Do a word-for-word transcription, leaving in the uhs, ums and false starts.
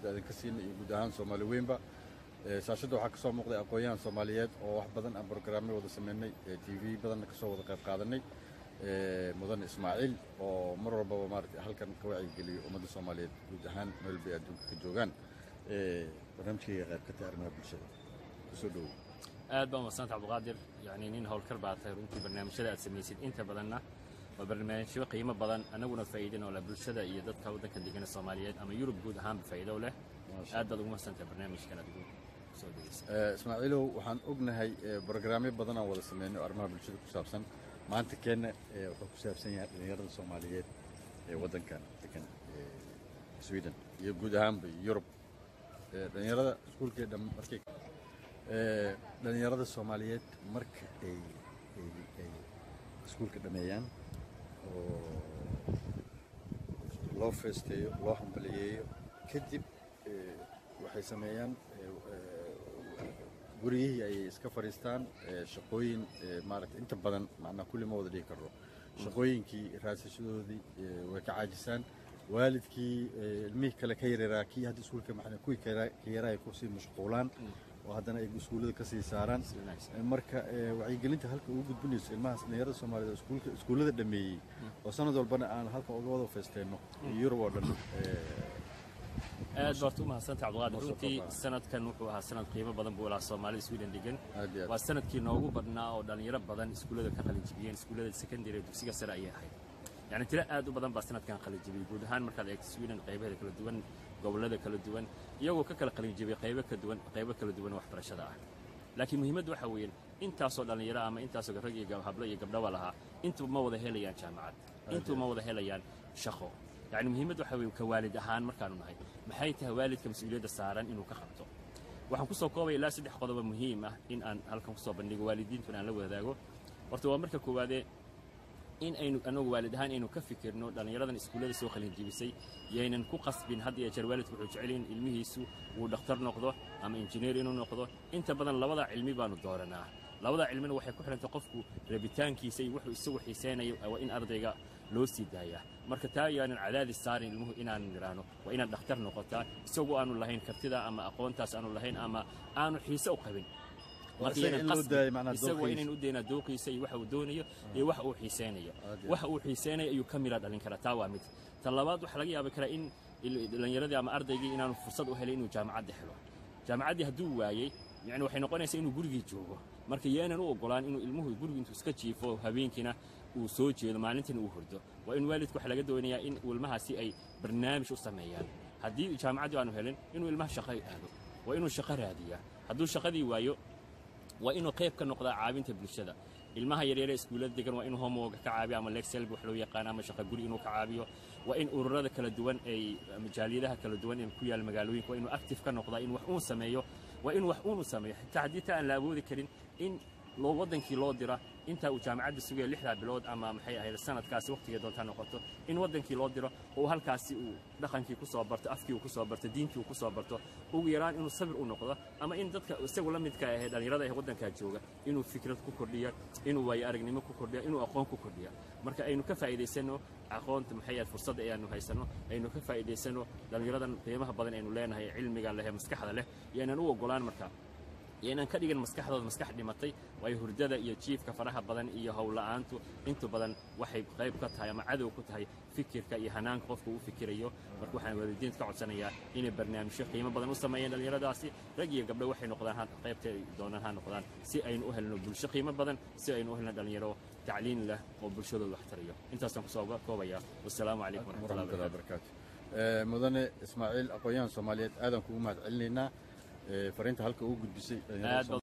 idin ka siinay iyo guud ahaan Soomaali weynba saashada waxa ka soo muuqday aqoonyahan Soomaaliyeed oo wax badan aan barnaamijyo wada sameynay T V badan ka soo wada qayb qaadanay mudan Ismaaciil oo mar walba maartay halkan ka wacyi geliyo ummadda Soomaaliyeed guud ahaan meel bay adduunka ka joogaan barnaamijka qayb ka taarnaa bulshada soo dhow aad baan wasanta Cabdiqaadir yani nin hawlkar baatay runtii barnaamijyada aad sameeysid inta badanna waa barnaamijyo qiimo badan anaguna faa'iideen oo la bulshada iyo dadka waddanka degan Soomaaliyeed ama Yurub guud ahaan faa'iido leh aad baad ugu wasanta barnaamijkan adigu soo dhigaysa Ismaaciilow waxaan ognahay barnaamijyo badan oo wada sameeyay arrimaha bulshada ku saabsan maanta keena wuxuu ku saabsan yahay dhalinyarada Soomaaliyeed ee waddankan degan Sweden iyo guud ahaan Yurub dhalinyarada iskuulka markay dhalinyarada Soomaaliyeed marka ay ay iskuulka dhameeyaan oo loo feesteeyo loo hambaliyeeyo kadib waxay sameeyaan guriyihii ay iska fariistaan shaqooyin maaragtay inta badan macna kulli ma wada dhigi karo shaqooyinkii raasashadoodii way ka caajisaan waalidkii ilmihii kale ka yareeraa kii hadda iskuulka macna kuwii ka yaraa ku sii mashquulaan oo haddana ay iskuulada ka sii saaraan marka wacyigelinta halka ugu gudbinayso ilmahaas dhalinyarada Soomaaliyeed iskuulka iskuulada dhameeyay oo sanad walbana aan halka uga wada feesteeno Yurub oo dhan aad baad u mahadsantahay Cabdiqaadir runtii sanadkan wuxuu ahaa sanad qiimo badan buu ilaa Soomaaliya Sweden degan waa sanadkii noogu badnaa oo dhalinyaro badan iskuulada ka qalin jibiyeen iskuulada secondary dugsiga sare ay ahayd يعني ترى aad u badan baa sanadkan qalin jibiyay guud ahaan marka ay Sweden qaybaha kala duwan gobolada kala duwan iyagoo ka kala qalin jibiyay qaybo kala duwan qaybo kala duwan waxbarashada ah laakiin muhiimaddu waxa weeyaan intaas oo dhalinyaro ama intaas oo rag iyo hablo iyo gabdho walaha intu ma wada helayaan jaamacad intu ma wada helayaan shaqo يعني muhiimaddu waxa weeyaan ka waalid ahaan markaan nahay maxay tahay waalidka mas'uuliyadda saaran inuu ka qabto waxaan ku soo koobay ilaa saddex qodob muhiim ah in aan halkan ku soo bandhigo waalidiinta aan la wadaago horta waa marka koowaad in aynu anagu waalid ahaan aynu ka fikirno dhalinyaradan iskuulada soo qalin jibisay yaynan ku qasbin had iyo jeer waalidku wuxuu jecel in ilmihiisu uu dhakhtar noqdo ama injineer inuu noqdo inta badan labada cilmi baanu dooranaa labada cilmina waxay ku xirantay qofku rabitaankiisa iyo wuxuu isagu xiiseenayo waa in ardayga loo sii daayaa marka taa yaanan cadaadis saarin ilmuhu inaan niraano waa inaad dhakhtar noqotaa isagoo aanu lahayn kartida ama aqoontaas aanu lahayn ama aanu xiise u qabin isagoo inaynu u daynaa dooqiisa iyo waxa uu doonayo iyo waxa uu xiiseenayo waxa uu xiiseenayo ayuu ka mira dhalin karaa taa waa mid tan labaad waxa laga yaabi karaa in dhalinyaradii ama ardaygii inaanu fursad u helin inuu jaamacadda helo jaamacaddii hadduu waayey يعني waxay noqonaysaa inuu gurigii joogo marka yeenan u ogolaan inuu ilmuhu guriga intuu iska jiifo habeenkina uu soo jeedo maalintina uu hurdo waa in waalidku waxa laga doonayaa in ilmahaasi ay barnaamij u sameeyaan haddii jaamacaddu aanu helin inuu ilmaha shaqo aado waa inuu shaqo raadiyaa hadduu shaqadii waayo waa inuu qayb ka noqdaa caawinta bulshada ilmaha yaryar ee iskuulada degan waa inuu homework ka caabiyo ama Excel wax loo yaqaan ama shaqo guri inuu ka caabiyo waa in ururada kala duwan ay majaaliyadaha kala duwan ee ku yaal magaalooyinka waa inuu active ka noqdaa in wax uu sameeyo waa in wax uu sameeyo xitaa haddii aan la awoodi karin in loo wadankii loo dira inta uu jaamacadda sugay lixda bilood ama maxay ahayd sanadkaasi waqtiga doonta noqoto in wadankii loo diro oo halkaasi uu dhaqankii ku soo barto afkii uu ku soo barto diintii uu ku soo barto ugu yaraan inuu sabir u noqdo ama in dadka isagu la midka ah dhalinyarada ee wadanka jooga inuu fikrad ku kordhiyo inuu way aragnimo ku kordhiyo inuu aqoon ku kordhiyo marka aynu ka faa'iideysano aqoonta maxay ahayd fursad aynu haysano aynu ka faa'iideysano dhalinyaradan qiimaha badan aynu leenahay cilmiga leh maskaxda leh yeenan u ogolaan marka yeenan ka dhigan maskaxdooda maskax dhimatay way hurdada iyo jiifka faraha badan iyo hawlaantu inta badan waxay qayb ka tahay ama cadow ku tahay fikirka iyo hanaanka qofku uu fikirayo marka waxaan waalidiinta ka codsanayaa inay barnaamijyo qiimo badan u sameeyaan dhalinyaradaasi rag iyo gabdho waxay noqdaan qaybta doonaan ha noqdaan si aynu u helno bulsho qiimo badan si aynu u helno dhalinyaro tacliin leh oo bulshadooda wax tariyo intaasaan ku soo koobaya wassalaamu calaykum warahmatullahi wabarakatuh mudane Ismaaciil aqoonyahan Soomaaliyeed aadan kugu mahad celinaynaa فرينت هلك وجود بسي